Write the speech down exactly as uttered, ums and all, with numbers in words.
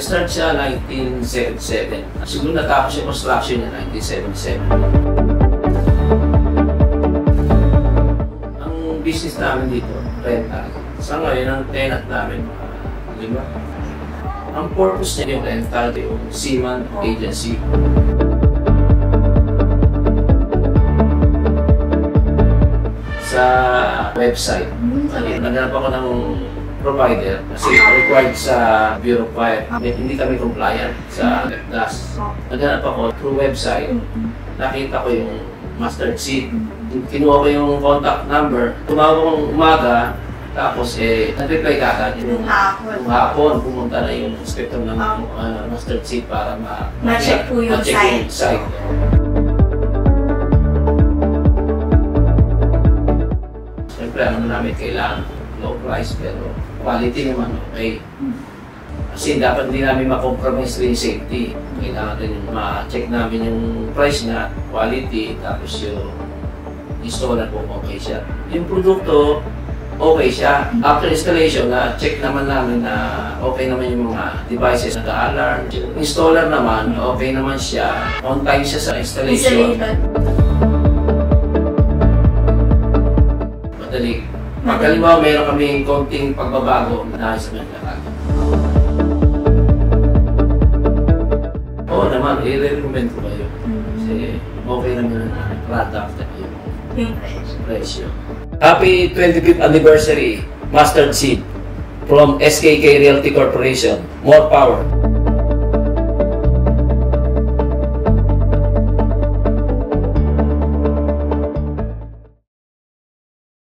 Nag-start siya nineteen seventy-seven. Siguro natapos yung construction niya nineteen seventy-seven. Ang business namin dito, rental. Sa ngayon, ang tenant namin, uh, lima. Ang purpose niya yung rental, yung seaman agency. Sa website, naghanap ako ng provider kasi required sa Bureau of Fire. Hindi kami compliant sa F D A S. Naghanap ako through website, nakita ko yung mustard seed. Kinuha ko yung contact number, tumawag akong umaga, tapos eh, nag-reply ka agad. Yung hapon. Yung hapon, pumunta na yung inspector ng uh, mustard seed para ma-check po yung site. site. Siyempre, ano namin kailangan, low price pero quality naman, okay. Kasi dapat hindi namin ma-compromise rin yung safety. Kailangan rin ma-check namin yung price na quality, tapos yung installer po okay siya. Yung produkto, okay siya. After installation, na-check naman namin na okay naman yung mga devices na nag-alarm. Yung installer naman, okay naman siya. On time siya sa installation. Madali. Pag halimbawa, mayroon kaming konting pagbabago na sa mga lahat. Oo naman, i-recommend ko kayo. Kasi okay naman ang product at yung presyo. Happy twenty-fifth anniversary, Mustard Seed from S K K Realty Corporation. More power!